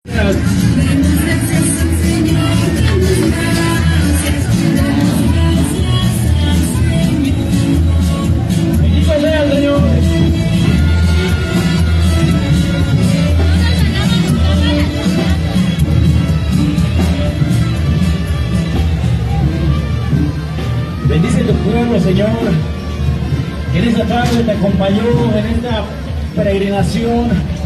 Bendito sea el Señor. Bendice tu pueblo, Señor, que en esta tarde te acompañó en esta peregrinación.